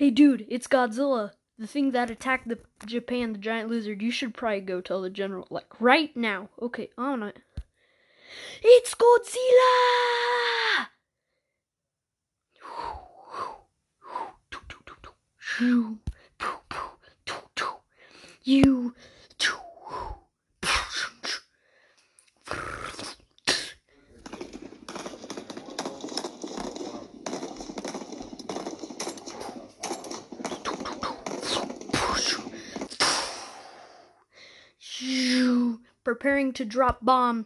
Hey dude, it's Godzilla. The thing that attacked Japan, the giant lizard. You should probably go tell the general, like, right now. Okay, on it. It's Godzilla! You. Preparing to drop bomb.